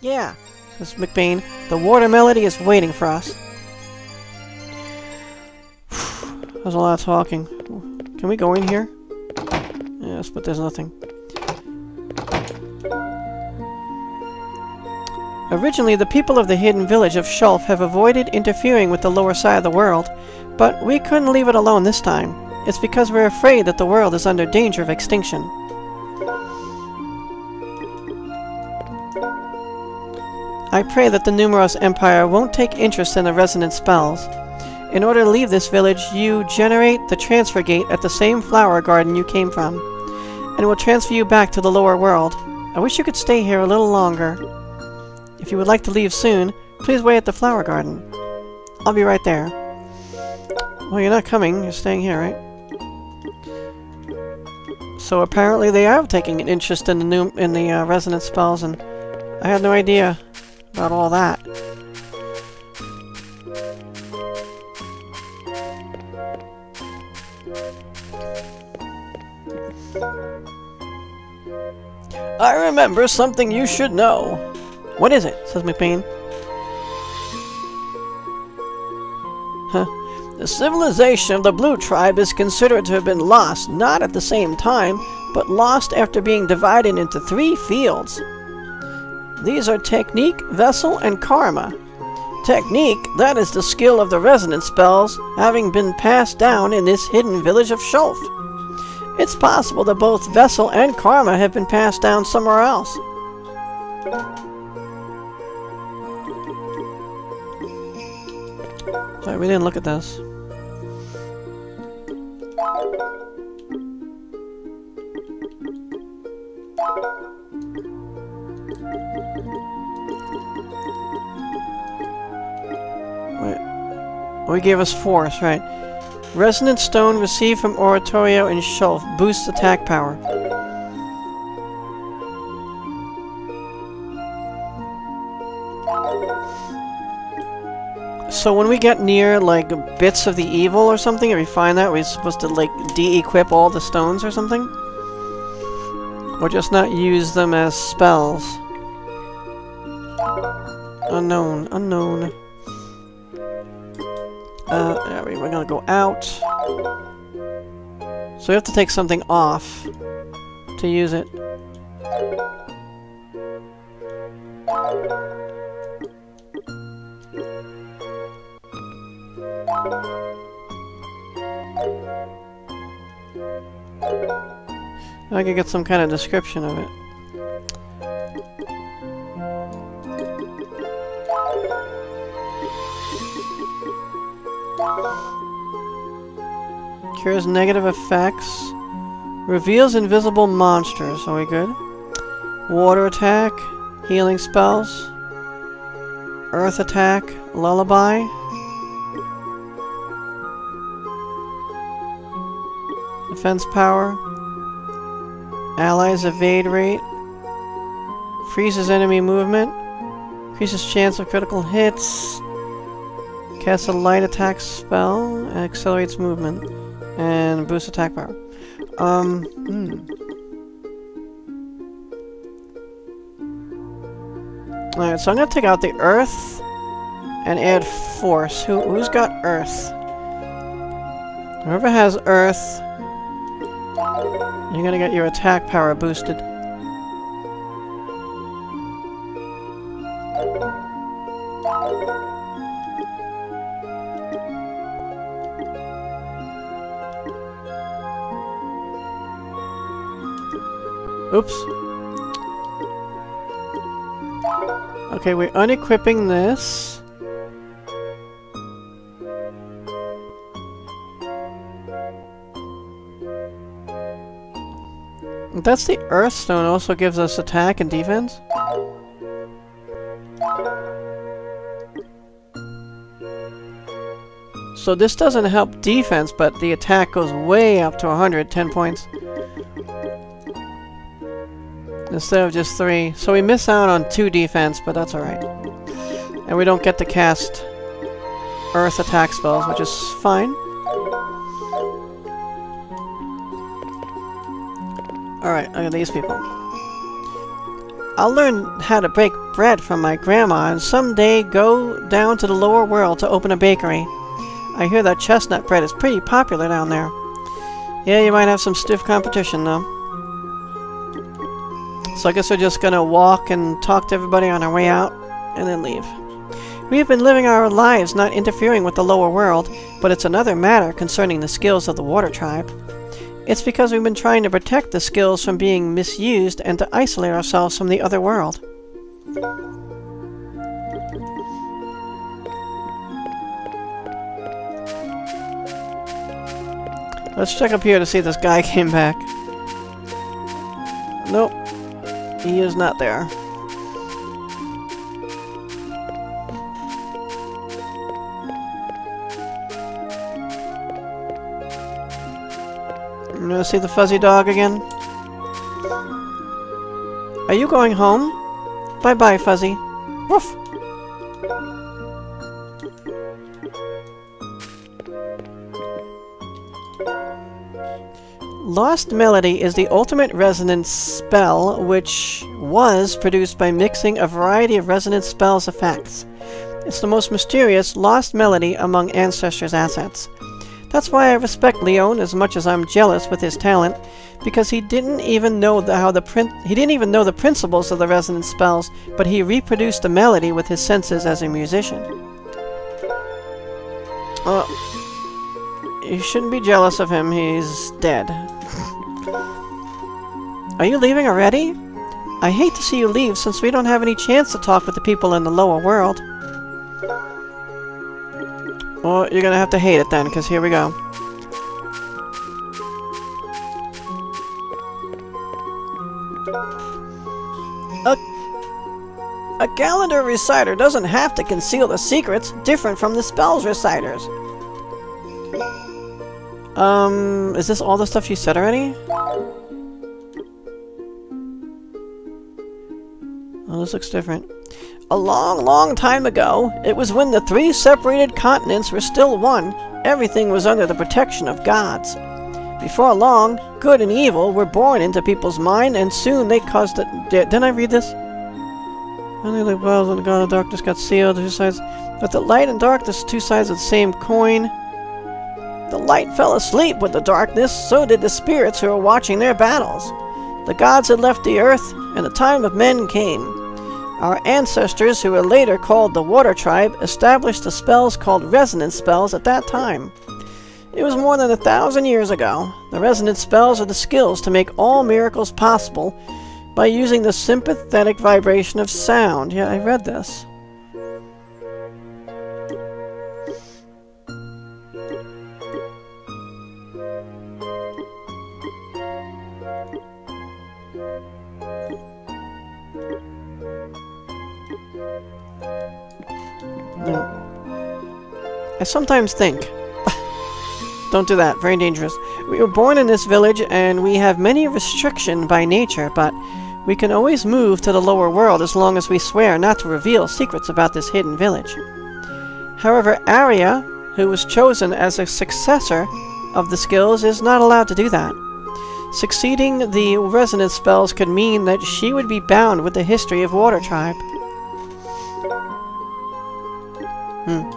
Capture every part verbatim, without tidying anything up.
Yeah, says McBain. The water melody is waiting for us. There's a lot of talking. Can we go in here? Yes, but there's nothing. Originally, the people of the hidden village of Shulf have avoided interfering with the lower side of the world, but we couldn't leave it alone this time. It's because we're afraid that the world is under danger of extinction. I pray that the Numeros Empire won't take interest in the resonant spells. In order to leave this village, you generate the transfer gate at the same flower garden you came from, and it will transfer you back to the lower world. I wish you could stay here a little longer. If you would like to leave soon, please wait at the flower garden. I'll be right there. Well, you're not coming. You're staying here, right? So apparently they are taking an interest in the new in the uh, resonant spells, and I had no idea about all that. I remember something you should know. What is it? Says McBain. Huh. The civilization of the Blue Tribe is considered to have been lost, not at the same time, but lost after being divided into three fields. These are Technique, Vessel, and Karma. Technique, that is the skill of the resonant spells, having been passed down in this hidden village of Shulf. It's possible that both Vessel and Karma have been passed down somewhere else. Sorry, we didn't look at this. Wait. Oh, he gave us force, right. Resonant stone received from Oratorio in Shulf boosts attack power. So when we get near, like, bits of the evil or something, if we find that, we're supposed to, like, de-equip all the stones or something? Or just not use them as spells? Unknown, unknown. Uh, yeah, we're gonna go out. So we have to take something off to use it. I could get some kind of description of it. Cures negative effects. Reveals invisible monsters. Are we good? Water attack. Healing spells. Earth attack. Lullaby. Defense power. Allies evade rate. Freezes enemy movement. Increases chance of critical hits. Casts a light attack spell. And accelerates movement. And boosts attack power. Um, hmm. Alright, so I'm gonna take out the earth and add force. Who, who's got earth? Whoever has earth, you're gonna get your attack power boosted. Oops. Okay, we're unequipping this. That's the Earth Stone, also gives us attack and defense. So this doesn't help defense, but the attack goes way up to one hundred ten points. Instead of just three. So we miss out on two defense, but that's alright. And we don't get to cast Earth attack spells, which is fine. Alright, look at these people. I'll learn how to bake bread from my grandma and someday go down to the lower world to open a bakery. I hear that chestnut bread is pretty popular down there. Yeah, you might have some stiff competition, though. So I guess we're just gonna walk and talk to everybody on our way out, and then leave. We have been living our lives not interfering with the lower world, but it's another matter concerning the skills of the Water Tribe. It's because we've been trying to protect the skills from being misused and to isolate ourselves from the other world. Let's check up here to see if this guy came back. Nope. He is not there. I'm gonna see the fuzzy dog again. Are you going home? Bye-bye, Fuzzy. Woof! Lost Melody is the ultimate resonance spell, which was produced by mixing a variety of resonance spells effects. It's the most mysterious Lost Melody among Ancestors' assets. That's why I respect Leon as much as I'm jealous with his talent, because he didn't even know the, how the prin he didn't even know the principles of the resonance spells, but he reproduced the melody with his senses as a musician. Oh, you shouldn't be jealous of him. He's dead. Are you leaving already? I hate to see you leave since we don't have any chance to talk with the people in the lower world. Well, you're gonna have to hate it then, because here we go. A, a calendar reciter doesn't have to conceal the secrets different from the spells reciters. Um, is this all the stuff you said already? Oh, this looks different. A long, long time ago, it was when the three separated continents were still one. Everything was under the protection of gods. Before long, good and evil were born into people's mind, and soon they caused it. Didn't I read this? Only the wells and the god of darkness got sealed. Two sides, but the light and darkness, two sides of the same coin. The light fell asleep with the darkness. So did the spirits who were watching their battles. The gods had left the earth, and the time of men came. Our ancestors, who were later called the Water Tribe, established the spells called resonance spells at that time. It was more than a thousand years ago. The resonance spells are the skills to make all miracles possible by using the sympathetic vibration of sound. Yeah, I read this. I sometimes think... Don't do that, very dangerous. We were born in this village and we have many restrictions by nature, but we can always move to the lower world as long as we swear not to reveal secrets about this hidden village. However, Arya, who was chosen as a successor of the skills, is not allowed to do that. Succeeding the resonance spells could mean that she would be bound with the history of Water Tribe. Hmm.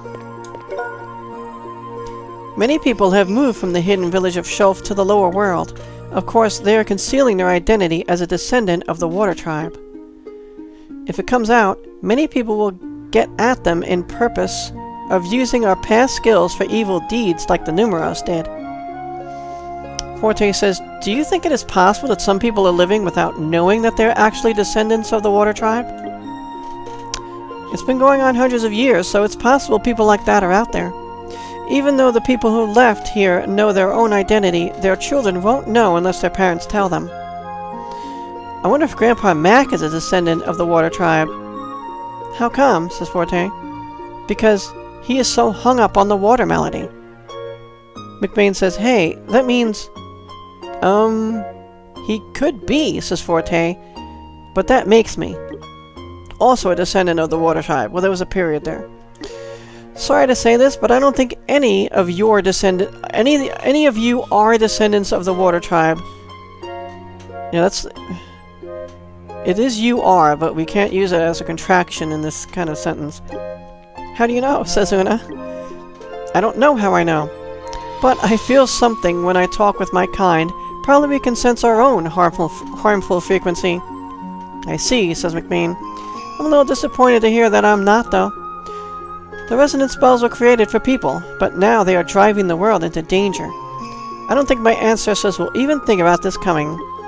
Many people have moved from the hidden village of Shulf to the lower world. Of course, they are concealing their identity as a descendant of the Water Tribe. If it comes out, many people will get at them in purpose of using our past skills for evil deeds like the Numeros did. Forte says, do you think it is possible that some people are living without knowing that they're actually descendants of the Water Tribe? It's been going on hundreds of years, so it's possible people like that are out there. Even though the people who left here know their own identity, their children won't know unless their parents tell them. I wonder if Grandpa Mac is a descendant of the Water Tribe. How come? Says Forte. Because he is so hung up on the water melody. McBain says, hey, that means... Um... He could be, says Forte, but that makes me also a descendant of the Water Tribe. Well, there was a period there. Sorry to say this, but I don't think any of your descendant, any any of you are descendants of the Water Tribe. Yeah, that's. It is you are, but we can't use it as a contraction in this kind of sentence. How do you know? Says Una. I don't know how I know. But I feel something when I talk with my kind. Probably we can sense our own harmful, harmful frequency. I see, says McBean. I'm a little disappointed to hear that I'm not, though. The resonance spells were created for people, but now they are driving the world into danger. I don't think my ancestors will even think about this coming.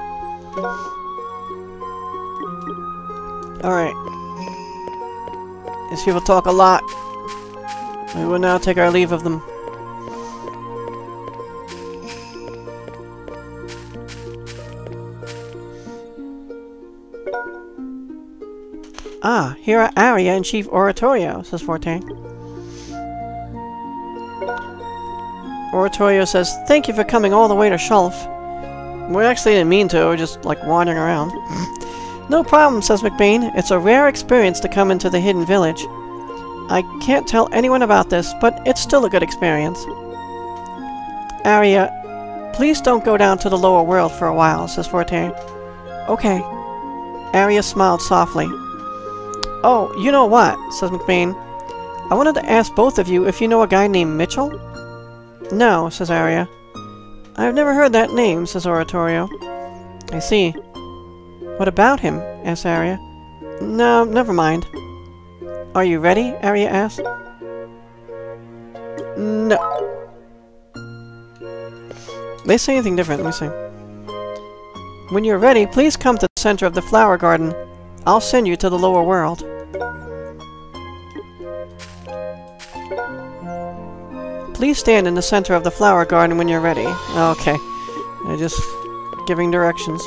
Alright. These people talk a lot. We will now take our leave of them. Ah, here are Aria and Chief Oratorio, says Forte. Oratorio says, thank you for coming all the way to Shulf. We actually didn't mean to, we're just like wandering around. No problem, says McBean. It's a rare experience to come into the hidden village. I can't tell anyone about this, but it's still a good experience. Aria, please don't go down to the lower world for a while, says Forte. Okay. Aria smiled softly. Oh, you know what, says McBean. I wanted to ask both of you if you know a guy named Mitchell? No, says Aria. I've never heard that name, says Oratorio. I see. What about him? asks Aria. No, never mind. Are you ready? Aria asked. No. They say anything different, let me see. When you're ready, please come to the center of the flower garden. I'll send you to the lower world. Please stand in the center of the flower garden when you're ready. Okay. They're just giving directions.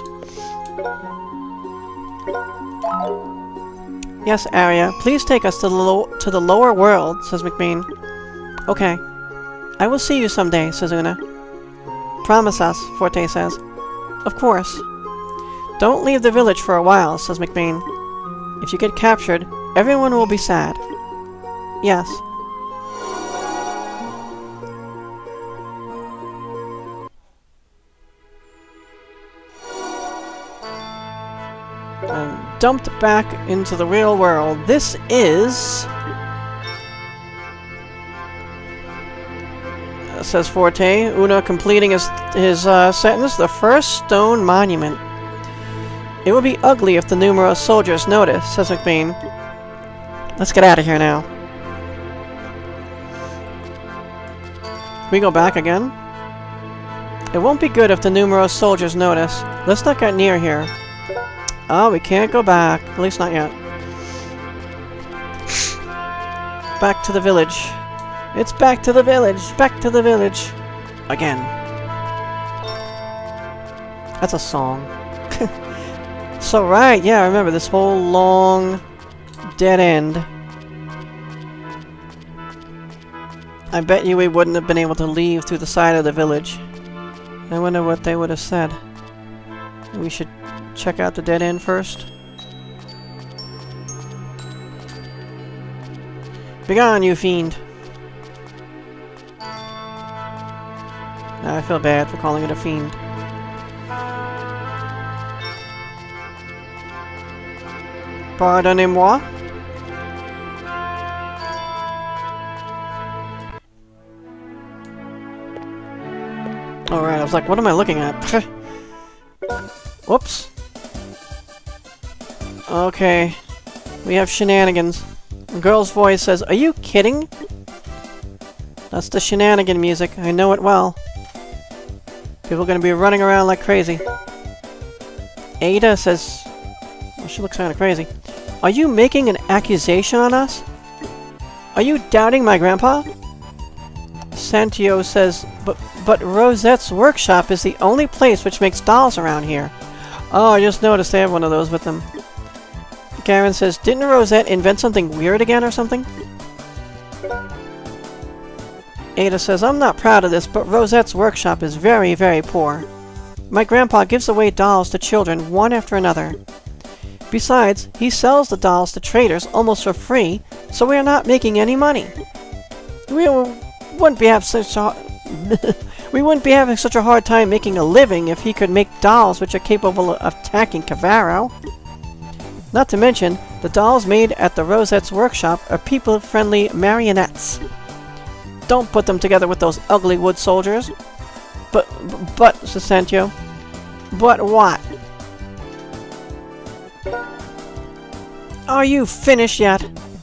Yes, Aria. Please take us to the, lo to the lower world, says McBean. Okay. I will see you someday, says Una. Promise us, Forte says. Of course. Don't leave the village for a while, says McBean. If you get captured, everyone will be sad. Yes. And dumped back into the real world. This is... Uh, says Forte, Una completing his, his uh, sentence, the first stone monument. It would be ugly if the numerous soldiers notice, says McBean. Let's get out of here now. We go back again? It won't be good if the numerous soldiers notice. Let's not get near here. Oh, we can't go back. At least not yet. Back to the village. It's back to the village. Back to the village. Again. That's a song. So, right, yeah, I remember this whole long dead end. I bet you we wouldn't have been able to leave through the side of the village. I wonder what they would have said. We should check out the dead end first. Begone, you fiend! Now I feel bad for calling it a fiend. Pardonnez-moi? Alright, I was like, what am I looking at? Whoops. Okay. We have shenanigans. A girl's voice says, are you kidding? That's the shenanigan music. I know it well. People are gonna be running around like crazy. Aida says... Well, she looks kinda crazy. Are you making an accusation on us? Are you doubting my grandpa? Santio says, but, but Rosette's workshop is the only place which makes dolls around here. Oh, I just noticed they have one of those with them. Garen says, didn't Rosette invent something weird again or something? Ada says, I'm not proud of this, but Rosette's workshop is very, very poor. My grandpa gives away dolls to children one after another. Besides, he sells the dolls to traders almost for free, so we are not making any money. We wouldn't be have such a we wouldn't be having such a hard time making a living if he could make dolls which are capable of attacking Cavaro. Not to mention, the dolls made at the Rosette's workshop are people-friendly marionettes. Don't put them together with those ugly wood soldiers. But, but, says Santio. But what? Are you finished yet?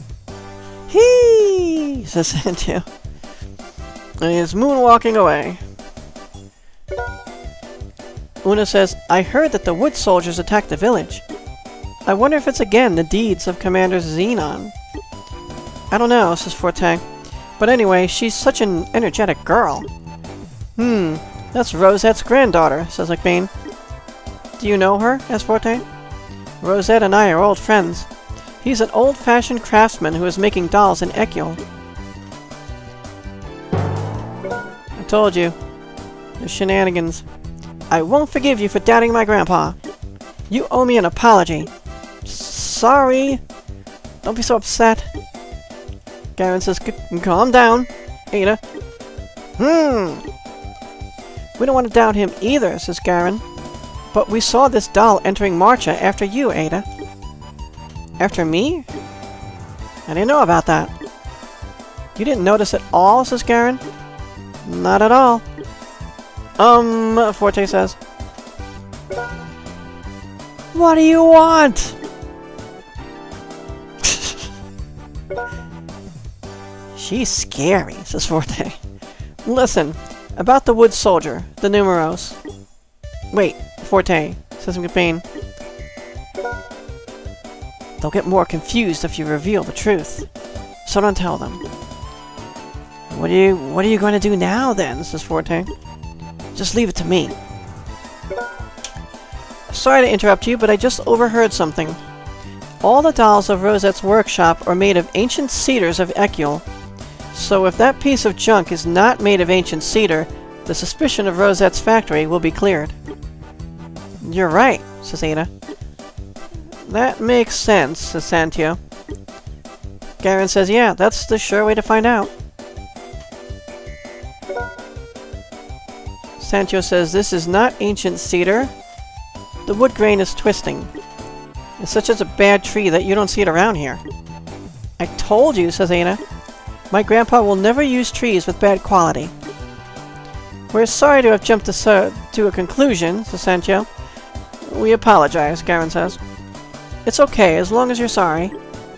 Hee, says Santio. And he is moonwalking away. Una says, I heard that the wood soldiers attacked the village. I wonder if it's again the deeds of Commander Xenon. I don't know, says Forte. But anyway, she's such an energetic girl. Hmm, that's Rosette's granddaughter, says McBain. Do you know her? asks Forte. Rosette and I are old friends. He's an old-fashioned craftsman who is making dolls in Ekyll. I told you. The shenanigans. I won't forgive you for doubting my grandpa. You owe me an apology. Sorry. Don't be so upset. Garen says, calm down, Ada. Hmm. We don't want to doubt him either, says Garen. But we saw this doll entering Marcha after you, Ada. After me? I didn't know about that. You didn't notice at all, says Garen. Not at all. Um, Forte says. What do you want? She's scary, says Forte. Listen, about the wood soldier, the Numeros. Wait, Forte, says McBain. They'll get more confused if you reveal the truth. So don't tell them. What are you what are you going to do now then, says Forte. Just leave it to me. Sorry to interrupt you, but I just overheard something. All the dolls of Rosette's workshop are made of ancient cedars of Ekyll. So if that piece of junk is not made of ancient cedar, the suspicion of Rosette's factory will be cleared. You're right, says Ada. That makes sense, says Santio. Garen says, yeah, that's the sure way to find out. Santio says, this is not ancient cedar. The wood grain is twisting. It's such as a bad tree that you don't see it around here. I told you, says Aida. My grandpa will never use trees with bad quality. We're sorry to have jumped to, to a conclusion, says Santio. We apologize, Garen says. It's okay, as long as you're sorry.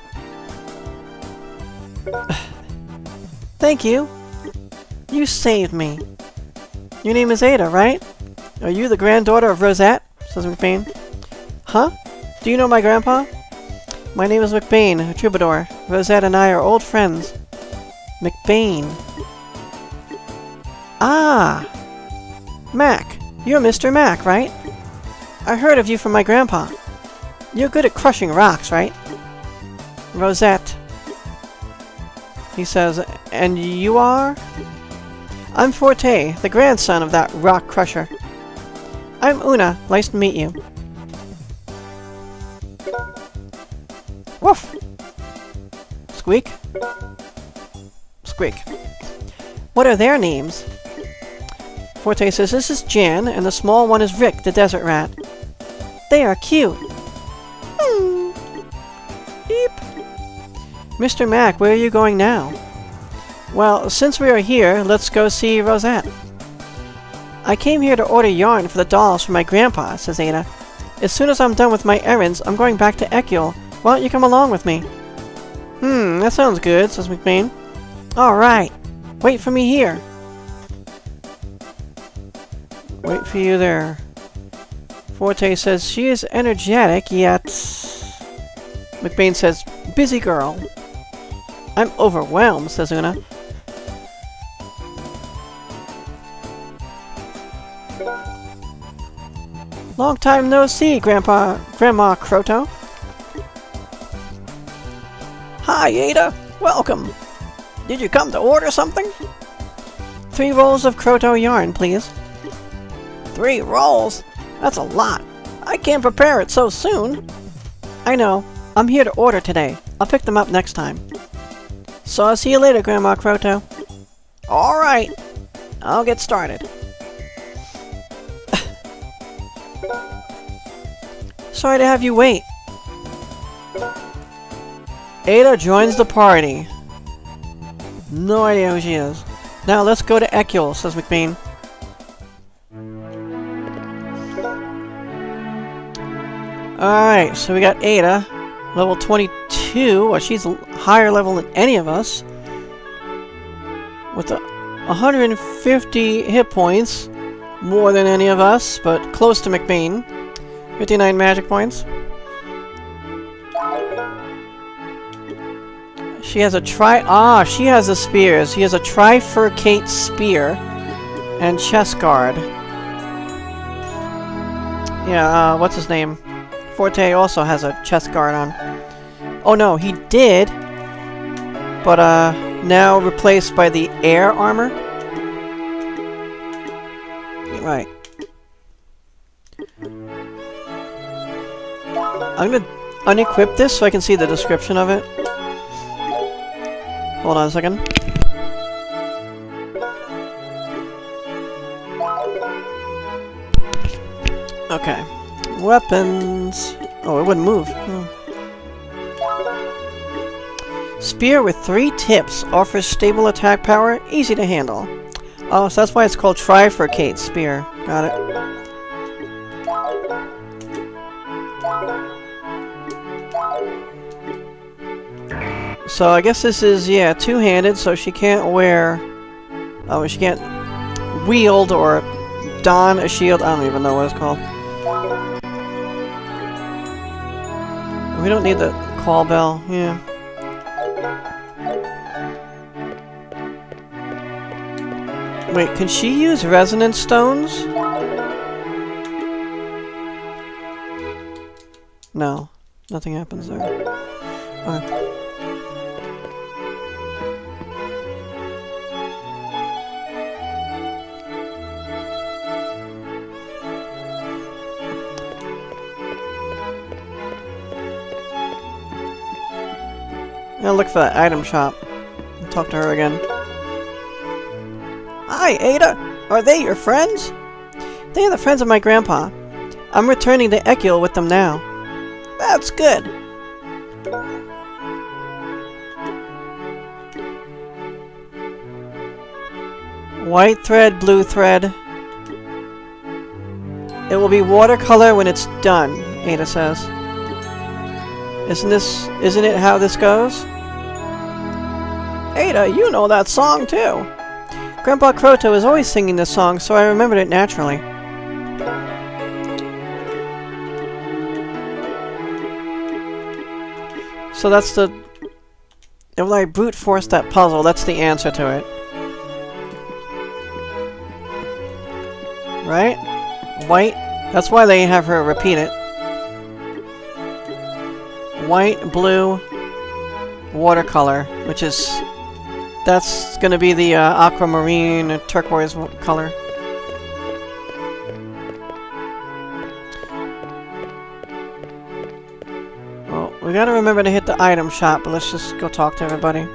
Thank you. You saved me. Your name is Ada, right? Are you the granddaughter of Rosette? Says McBain. Huh? Do you know my grandpa? My name is McBain, a troubadour. Rosette and I are old friends. McBain. Ah! Mac. You're Mister Mac, right? I heard of you from my grandpa. You're good at crushing rocks, right? Rosette. He says, and you are? I'm Forte, the grandson of that rock crusher. I'm Una. Nice to meet you. Woof! Squeak? Squeak. What are their names? Forte says, this is Jan, and the small one is Rick, the desert rat. They are cute. Hmm. Beep. Mister Mac, where are you going now? Well, since we are here, let's go see Rosette. I came here to order yarn for the dolls for my grandpa, says Ada. As soon as I'm done with my errands, I'm going back to Ekyll. Why don't you come along with me? Hmm, that sounds good, says McBain. Alright. Wait for me here. Wait for you there. Forte says, she is energetic, yet... McBain says, busy girl. I'm overwhelmed, says Una. Long time no see, Grandpa... Grandma Croto. Hi, Ada. Welcome. Did you come to order something? Three rolls of Croto yarn, please. Three rolls? That's a lot. I can't prepare it so soon. I know. I'm here to order today. I'll pick them up next time. So I'll see you later, Grandma Croto. Alright. I'll get started. Sorry to have you wait. Aida joins the party. No idea who she is. Now let's go to Ekul, says McBean. Alright, so we got Aida, level twenty-two. Well, she's a higher level than any of us. With a one hundred fifty hit points. More than any of us, but close to McBean. fifty-nine magic points. She has a tri- Ah, she has the spears. She has a trifurcate spear and chest guard. Yeah, uh, what's his name? Forte also has a chest guard on. Oh no, he did, but uh, now replaced by the air armor. Right. I'm gonna unequip this so I can see the description of it. Hold on a second. Okay. Weapons. Oh, it wouldn't move. Oh. Spear with three tips offers stable attack power, easy to handle. Oh, so that's why it's called trifurcate spear. Got it. So I guess this is, yeah, two-handed, so she can't wear... Oh, she can't wield or don a shield. I don't even know what it's called. We don't need the call bell, yeah. Wait, can she use resonance stones? No, nothing happens there. Okay. I'll look for that item shop and talk to her again. Hi, Aida! Are they your friends? They are the friends of my grandpa. I'm returning to Ekul with them now. That's good. White thread, blue thread. It will be watercolor when it's done, Aida says. Isn't this, isn't it how this goes? Aida, you know that song too. Grandpa Kroto is always singing this song, so I remembered it naturally. So that's the... If I brute force that puzzle, that's the answer to it. Right? White. That's why they have her repeat it. White, blue, watercolor, which is... That's gonna be the uh, aquamarine uh, turquoise color. Well, we gotta remember to hit the item shop, but let's just go talk to everybody.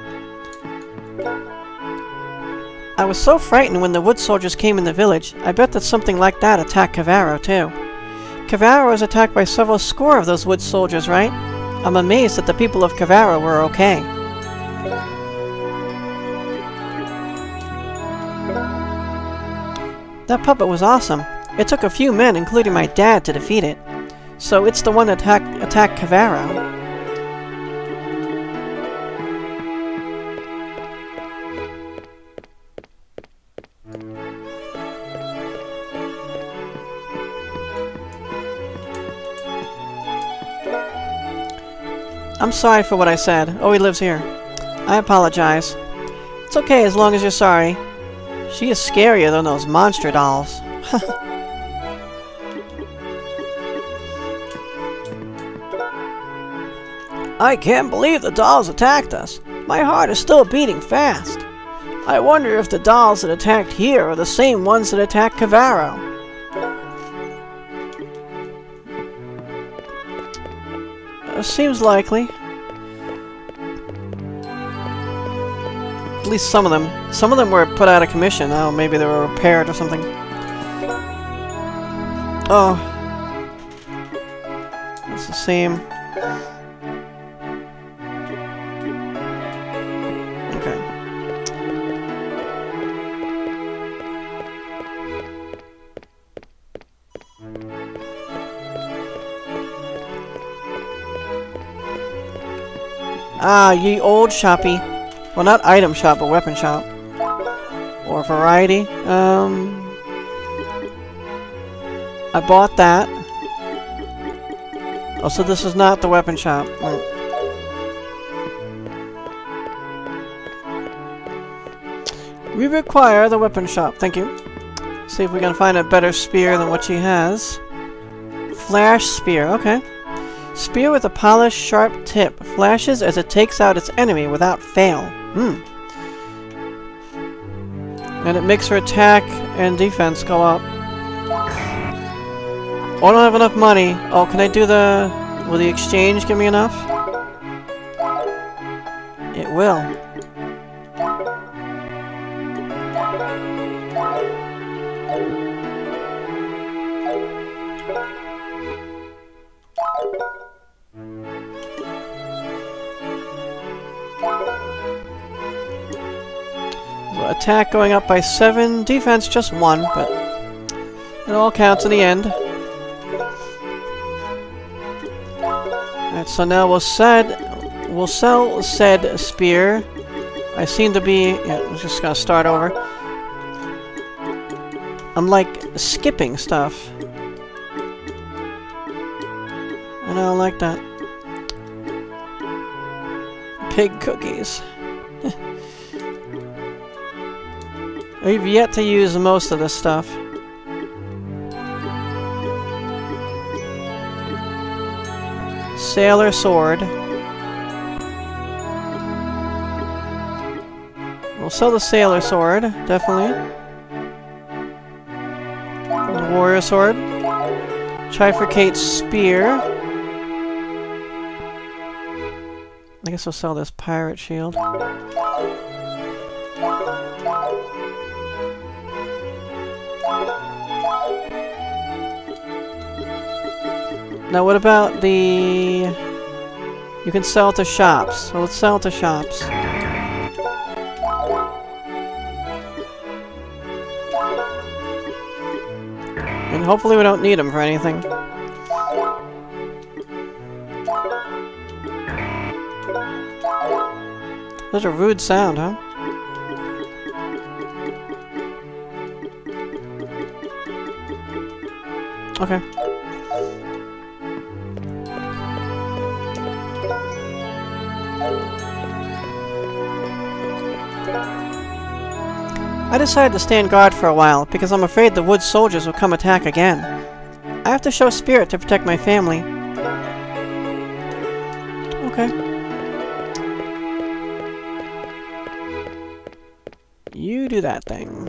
I was so frightened when the wood soldiers came in the village. I bet that something like that attacked Cavaro, too. Cavaro was attacked by several score of those wood soldiers, right? I'm amazed that the people of Cavaro were okay. That puppet was awesome. It took a few men, including my dad, to defeat it. So it's the one that attack attacked Cavaro. I'm sorry for what I said. Oh, he lives here. I apologize. It's okay as long as you're sorry. She is scarier than those monster dolls. I can't believe the dolls attacked us. My heart is still beating fast. I wonder if the dolls that attacked here are the same ones that attacked Cavaro. Uh, seems likely. At least some of them. Some of them were put out of commission. Oh, maybe they were repaired or something. Oh. It's the same. Ah, ye old shoppy. Well, not item shop, but weapon shop. Or variety. Um... I bought that. Oh, so this is not the weapon shop. Right. We require the weapon shop. Thank you. See if we can find a better spear than what she has. Flash spear. Okay. Spear with a polished, sharp tip. Flashes as it takes out its enemy without fail. Hmm. And it makes her attack and defense go up. Oh, I don't have enough money. Oh, can I do the... Will the exchange give me enough? It will. So attack going up by seven, defense just one, but it all counts in the end. Alright, so now we'll said we'll sell said spear. I seem to be yeah, I'm just gonna start over. I'm like skipping stuff. I don't like that. Pig cookies. We've yet to use most of this stuff. Sailor sword. We'll sell the sailor sword, definitely. The warrior sword. Trifurcate spear. I guess we'll sell this pirate shield. Now what about the... You can sell to shops. So let's sell to shops. And hopefully we don't need them for anything. That's a rude sound, huh? Okay. I decided to stand guard for a while, because I'm afraid the wood soldiers will come attack again. I have to show spirit to protect my family. Okay. You do that thing.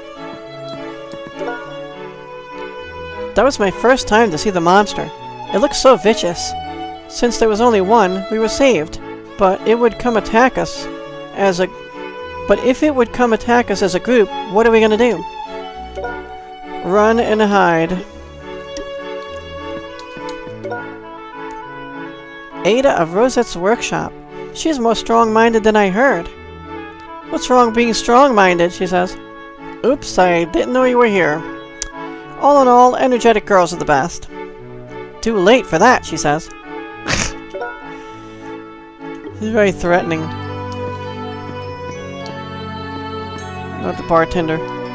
That was my first time to see the monster. It looked so vicious. Since there was only one, we were saved. But it would come attack us as a... But if it would come attack us as a group, what are we gonna do? Run and hide. Aida of Rosette's workshop. She's more strong-minded than I heard. What's wrong being strong-minded, she says. Oops, I didn't know you were here. All in all, energetic girls are the best. Too late for that, she says. She's very threatening. Not the bartender.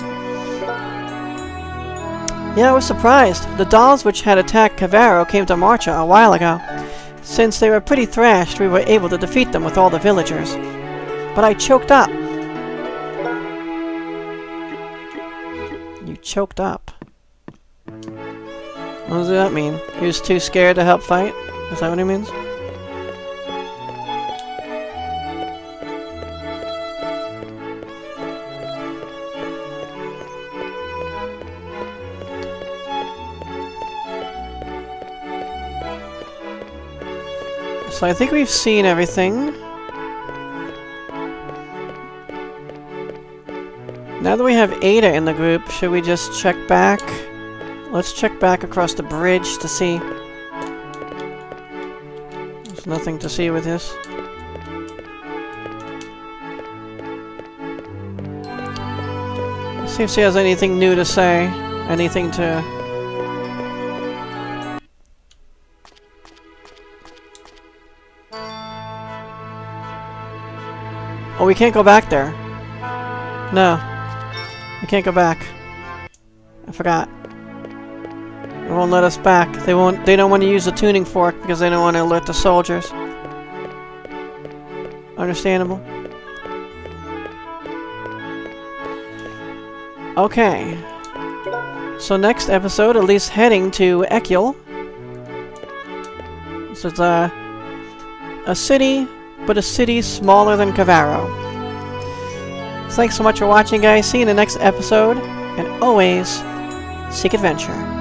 Yeah, I was surprised. The dolls which had attacked Cavaro came to Marcha a while ago. Since they were pretty thrashed, we were able to defeat them with all the villagers. But I choked up. You choked up. What does that mean? He was too scared to help fight? Is that what he means? So I think we've seen everything. Now that we have Aida in the group, should we just check back? Let's check back across the bridge to see. There's nothing to see with this. Let's see if she has anything new to say. Anything to Oh, we can't go back there. No. We can't go back. I forgot. They won't let us back. They won't. They don't want to use the tuning fork because they don't want to alert the soldiers. Understandable. Okay. So next episode, at least heading to Ekil. This is a a city, but a city smaller than Kavaro. So thanks so much for watching, guys. See you in the next episode, and always seek adventure.